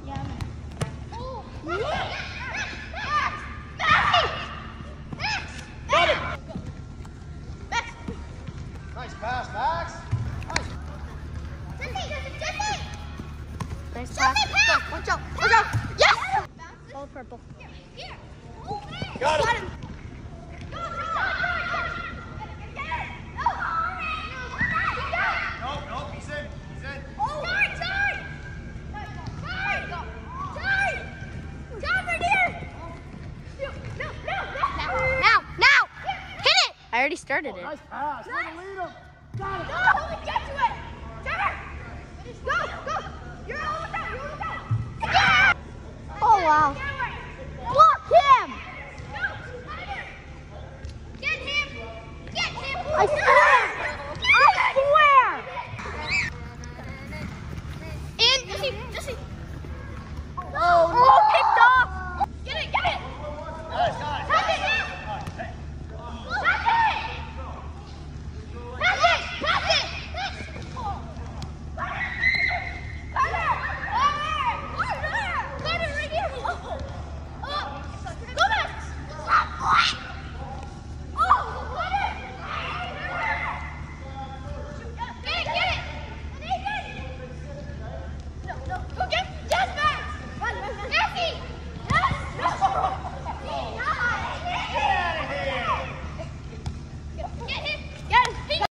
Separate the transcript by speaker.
Speaker 1: Nice pass, Max.
Speaker 2: Nice pass. Go. Watch out. Watch out. Yes! All purple.
Speaker 1: Got him. Nope, he's in.
Speaker 3: Oh,
Speaker 2: Now! Hit it! I already started it.
Speaker 1: Nice pass. Way to lead him. Got it.
Speaker 3: Get to it! Trevor! Go! You're all